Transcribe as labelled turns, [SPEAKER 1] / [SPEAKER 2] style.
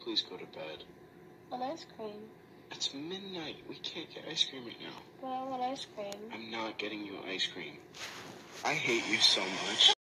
[SPEAKER 1] Please go to bed.
[SPEAKER 2] An ice cream.
[SPEAKER 1] It's midnight. We can't get ice cream right now.
[SPEAKER 2] But I want ice cream.
[SPEAKER 1] I'm not getting you ice cream. I hate you so much.